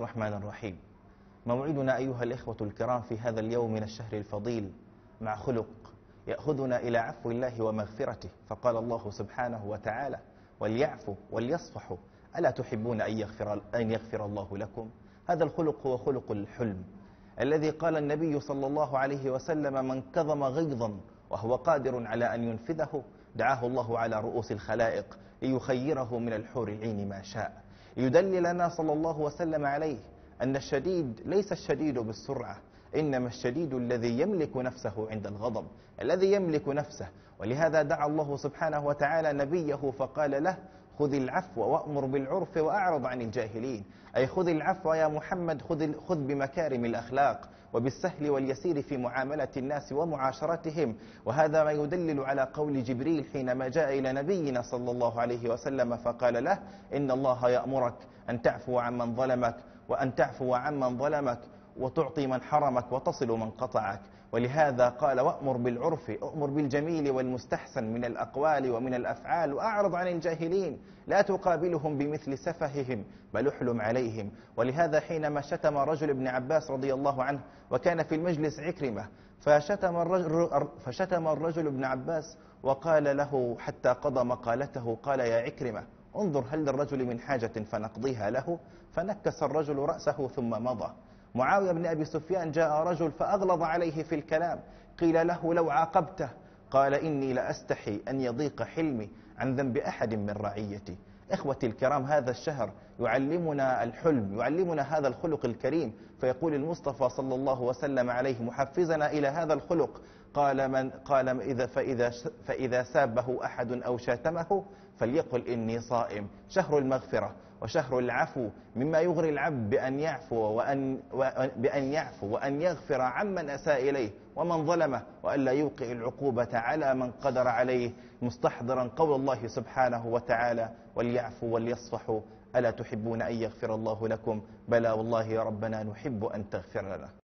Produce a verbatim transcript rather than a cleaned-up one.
الرحمن الرحيم. موعدنا أيها الإخوة الكرام في هذا اليوم من الشهر الفضيل مع خلق يأخذنا إلى عفو الله ومغفرته، فقال الله سبحانه وتعالى: وليعفوا وليصفحوا ألا تحبون أن يغفر, أن يغفر الله لكم. هذا الخلق هو خلق الحلم الذي قال النبي صلى الله عليه وسلم: من كظم غيظا وهو قادر على أن ينفذه دعاه الله على رؤوس الخلائق ليخيره من الحور العين ما شاء. يدلل لنا صلى الله وسلم عليه أن الشديد ليس الشديد بالسرعة، إنما الشديد الذي يملك نفسه عند الغضب، الذي يملك نفسه. ولهذا دعا الله سبحانه وتعالى نبيه فقال له: خذ العفو وأمر بالعرف وأعرض عن الجاهلين. أي خذ العفو يا محمد، خذ, خذ بمكارم الأخلاق وبالسهل واليسير في معاملة الناس ومعاشرتهم. وهذا ما يدلل على قول جبريل حينما جاء إلى نبينا صلى الله عليه وسلم فقال له: إن الله يأمرك أن تعفو عمن ظلمك وأن تعفو عمن ظلمك وتعطي من حرمك وتصل من قطعك. ولهذا قال: وأمر بالعرف، أمر بالجميل والمستحسن من الأقوال ومن الأفعال، وأعرض عن الجاهلين، لا تقابلهم بمثل سفههم بل احلم عليهم. ولهذا حينما شتم رجل ابن عباس رضي الله عنه وكان في المجلس عكرمة، فشتم الرجل, فشتم الرجل ابن عباس وقال له حتى قضى مقالته، قال: يا عكرمة انظر هل للرجل من حاجة فنقضيها له. فنكس الرجل رأسه ثم مضى. معاوية بن أبي سفيان جاء رجل فأغلظ عليه في الكلام، قيل له: لو عاقبته، قال: إني لأستحي أن يضيق حلمي عن ذنب أحد من رعيتي. إخوتي الكرام، هذا الشهر يعلمنا الحلم، يعلمنا هذا الخلق الكريم. فيقول المصطفى صلى الله وسلم عليه محفزنا إلى هذا الخلق، قال: من قال إذا فإذا, فإذا سابه أحد أو شاتمه فليقل إني صائم. شهر المغفرة وشهر العفو مما يغري العبد بأن يعفو وأن, بأن يعفو وأن يغفر عمن أساء إليه ومن ظلمه، وألا يوقع العقوبة على من قدر عليه، مستحضرا قول الله سبحانه وتعالى: وليعفوا وليصفحوا ألا تحبون أن يغفر الله لكم. بلى والله يا ربنا نحب أن تغفر لنا.